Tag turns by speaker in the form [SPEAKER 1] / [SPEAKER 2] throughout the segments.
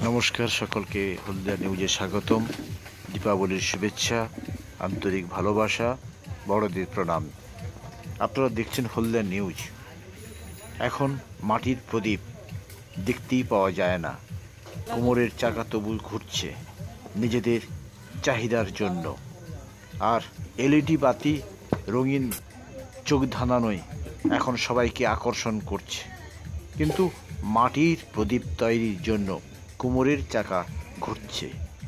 [SPEAKER 1] নমস্কার, সকলকে হলদিয়া নিউজে স্বাগতম। দীপাবলির শুভেচ্ছা, আন্তরিক ভালোবাসা, বড়দের প্রণাম। আপনারা দেখছেন হলদিয়া নিউজ। এখন মাটির প্রদীপ দেখতেই পাওয়া যায় না, কোমরের চাকা তবু ঘুরছে নিজেদের চাহিদার জন্য। আর এলইডি বাতি রঙিন চোখ ধাঁধানোয় এখন সবাইকে আকর্ষণ করছে, কিন্তু মাটির প্রদীপ তৈরির জন্য কোমরের চাকা ঘুরছে।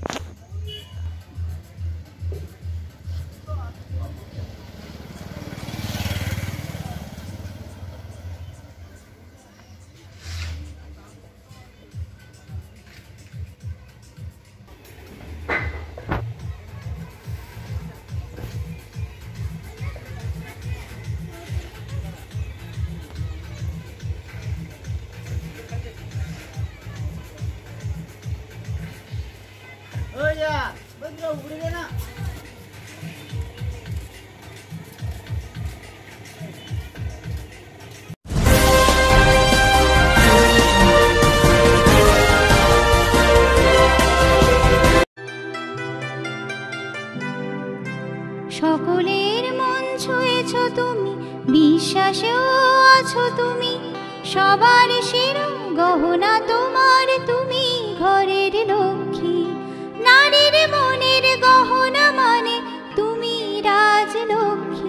[SPEAKER 2] সকলের মন ছুঁয়েছ তুমি, বিশ্বাসেও আছো তুমি, সবার শির গহনা তোমার, তুমি ঘরের লক্ষ্মী। নারীর মনের গহনা মানে তুমি Rajlakshmi.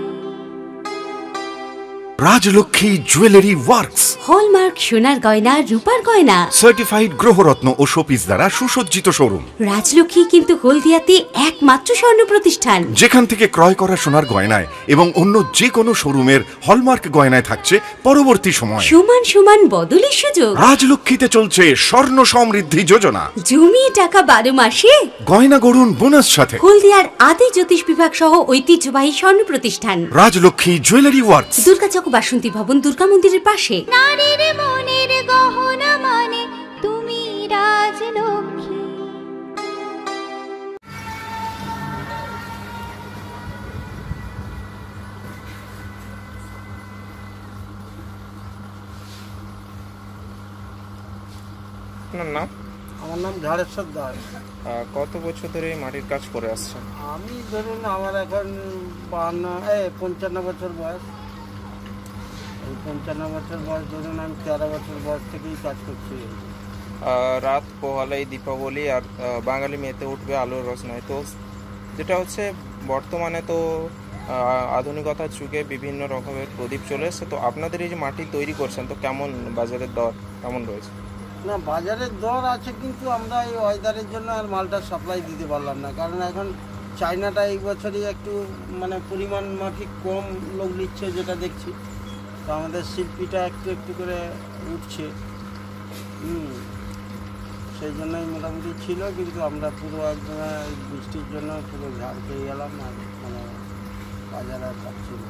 [SPEAKER 3] Rajlakshmi jewellery works,
[SPEAKER 4] hallmark সোনার গয়না, রূপার গয়না,
[SPEAKER 3] সার্টিফাইড গ্রহরত্ন ও শোপিস দ্বারা সুসজ্জিত শোরুম।
[SPEAKER 4] রাজলক্ষ্মী কিন্তু হলদিয়াতে একমাত্র স্বর্ণ প্রতিষ্ঠান,
[SPEAKER 3] যেখান থেকে ক্রয় করা সোনার গয়নায় এবং অন্য যে কোনো শোরুমের হলমার্ক গয়নায় থাকছে পরবর্তী সময়
[SPEAKER 4] সমান সমান বদলের সুযোগ।
[SPEAKER 3] রাজলক্ষ্মীতে চলছে স্বর্ণ সমৃদ্ধি যোজনা।
[SPEAKER 4] জমিয়ে টাকা 12 মাসে,
[SPEAKER 3] গয়না গড়ুন বোনাস সাথে।
[SPEAKER 4] হলদিয়ার আদি জ্যোতিষ বিভাগ সহ ঐতিহ্যবাহী স্বর্ণ প্রতিষ্ঠান
[SPEAKER 3] রাজলক্ষ্মী জুয়েলারি ওয়ার্কস,
[SPEAKER 4] দুর্গাচক বাসন্তী ভবন, দুর্গা মন্দিরের পাশে।
[SPEAKER 2] নারীর মনের গহনা মানে তুমি রাজলক্ষ্মী।
[SPEAKER 5] আপনার নাম?
[SPEAKER 6] আমার নাম ঝাড়েশ্বর দাস।
[SPEAKER 5] কত বছর ধরে এই মাটির কাজ করে আসছেন?
[SPEAKER 6] আমি ধরুন আমার এখন 55 বছর বয়স। এই 55 বছর বয়স ধরুন আমি 13 বছর বয়স থেকেই কাজ করছি।
[SPEAKER 5] রাত পোহালেই দীপাবলি আর বাঙালি মেতে উঠবে আলোর রচনায়। তো যেটা হচ্ছে বর্তমানে তো আধুনিকতার যুগে বিভিন্ন রকমের প্রদীপ চলে এসছে, তো আপনাদের এই যে মাটি তৈরি করছেন, তো কেমন বাজারের দর কেমন রয়েছে?
[SPEAKER 6] না, বাজারের দর আছে, কিন্তু আমরা এই ওয়েদারের জন্য আর মালটা সাপ্লাই দিতে পারলাম না, কারণ এখন চায়নাটা এই বছরই একটু মানে পরিমাণ মাফিক কম লোক নিচ্ছে, যেটা দেখছি। তো আমাদের শিল্পীটা একটু একটু করে উঠছে, সেই জন্যই মোটামুটি ছিল, কিন্তু আমরা পুরো একদম বৃষ্টির জন্য পুরো ঝাড় খেয়ে গেলাম, আর মানে বাজার আর পাচ্ছি না।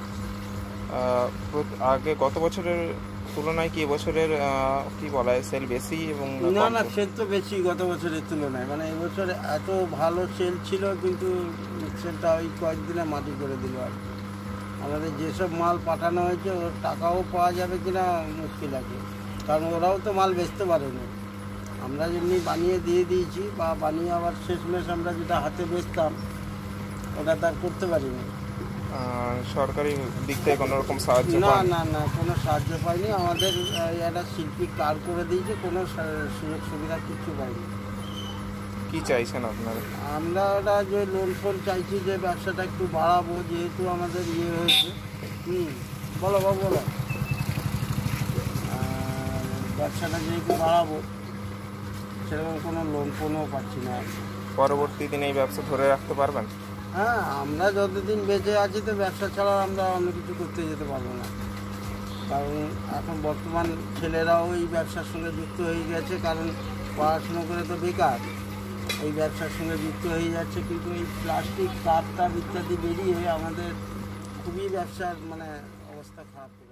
[SPEAKER 5] আগে গত বছরের তুলনায় কি এবছরের কি বলা হয় সেল বেশি? এবং
[SPEAKER 6] না, সেল তো বেশি গত বছরের তুলনায়। মানে এবছর এত ভালো সেল ছিল, কিন্তু সেলটা ওই কয়েকদিনে মাটি করে দিল। আর আমাদের যেসব মাল পাঠানো হয়েছে ওর টাকাও পাওয়া যাবে কিনা মুশকিল আছে, কারণ ওরাও তো মাল বেচতে পারেনি। আমরা যেমনি বানিয়ে দিয়ে দিয়েছি, বা বানিয়ে আবার শেষমেশ আমরা যেটা হাতে বেচতাম ওটা তার করতে পারিনি।
[SPEAKER 5] সরকারি দিক থেকে কোনো রকম সাহায্য?
[SPEAKER 6] না, কোনো সাহায্য পাইনি। আমাদের একটা শিল্পী কার্ড করে দিয়েছে, কোনো সুযোগ সুবিধা কিছু পাইনি।
[SPEAKER 5] কি চাইছেন আপনারা?
[SPEAKER 6] আমরা ওটা যে লোন ফোন চাইছি, যে ব্যবসাটা একটু বাড়াবো, যেহেতু আমাদের ইয়ে হয়েছে। বলো বাবু, বলো। ব্যবসাটা যেহেতু বাড়াবো, সেরকম কোনো লোন ফোনও পাচ্ছি না।
[SPEAKER 5] পরবর্তী দিনে এই ব্যবসা ধরে রাখতে পারবেন?
[SPEAKER 6] হ্যাঁ, আমরা যতদিন বেঁচে আছি তো ব্যবসা ছাড়া আমরা অন্য কিছু করতে যেতে পারবো না, কারণ এখন বর্তমান ছেলেরাও এই ব্যবসার সঙ্গে যুক্ত হয়ে গেছে, কারণ পড়াশুনো করে তো বেকার, এই ব্যবসার সঙ্গে যুক্ত হয়ে যাচ্ছে। কিন্তু এই প্লাস্টিক কাপ ইত্যাদি বেরিয়ে আমাদের খুবই ব্যবসার মানে অবস্থা খারাপ।